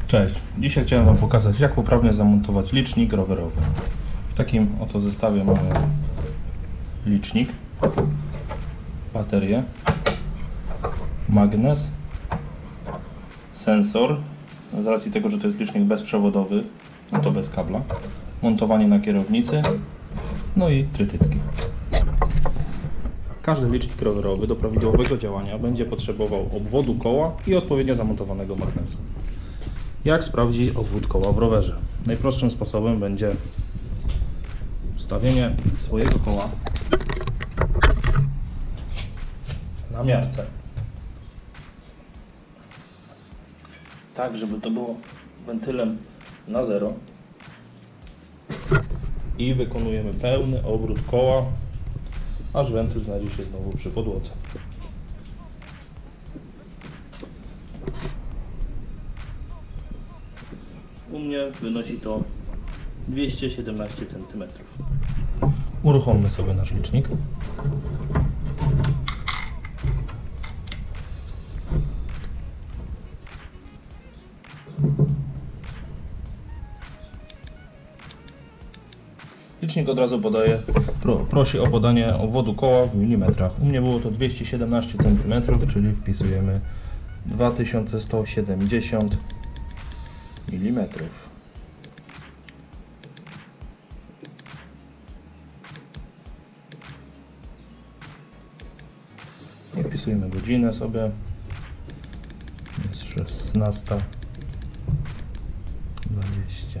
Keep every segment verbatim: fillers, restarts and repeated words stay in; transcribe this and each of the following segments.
Cześć, dzisiaj chciałem Wam pokazać, jak poprawnie zamontować licznik rowerowy. W takim oto zestawie mamy licznik, baterię, magnes, sensor, z racji tego, że to jest licznik bezprzewodowy, no to bez kabla, montowanie na kierownicy, no i trytytki. Każdy licznik rowerowy do prawidłowego działania będzie potrzebował obwodu koła i odpowiednio zamontowanego magnesu. Jak sprawdzi obwód koła w rowerze? Najprostszym sposobem będzie ustawienie swojego koła na miarce, tak żeby to było wentylem na zero, i wykonujemy pełny obrót koła, aż wentyl znajdzie się znowu przy podłodze. U mnie wynosi to dwieście siedemnaście centymetrów. Uruchommy sobie nasz licznik. Licznik od razu podaje, pro, prosi o podanie obwodu koła w milimetrach. U mnie było to dwieście siedemnaście centymetrów, czyli wpisujemy dwa tysiące sto siedemdziesiąt milimetrów. I wpisujemy godzinę sobie. Jest szesnasta dwadzieścia.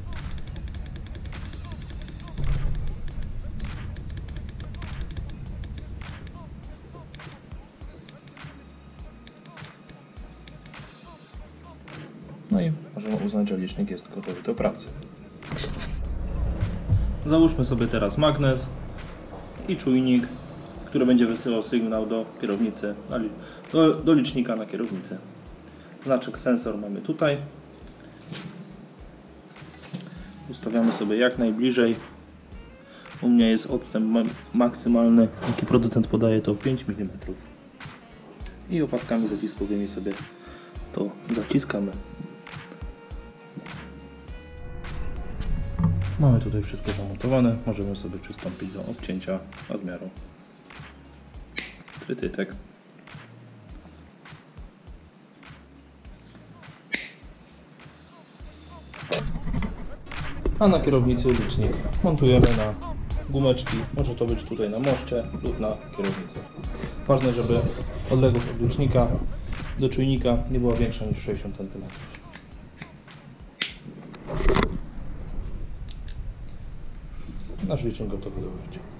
No i możemy uznać, że licznik jest gotowy do pracy. Załóżmy sobie teraz magnes i czujnik, który będzie wysyłał sygnał do kierownicy, do, do licznika na kierownicy. Znaczek sensor mamy tutaj. Ustawiamy sobie jak najbliżej. U mnie jest odstęp maksymalny, jaki producent podaje, to pięć milimetrów. I opaskami zaciskowymi sobie to zaciskamy. Mamy tutaj wszystko zamontowane, możemy sobie przystąpić do obcięcia nadmiaru trytytek. A na kierownicy licznik montujemy na gumeczki, może to być tutaj na moście lub na kierownicy. Ważne, żeby odległość od licznika do czujnika nie była większa niż sześćdziesiąt centymetrów. Nasz licznik gotowy do użycia.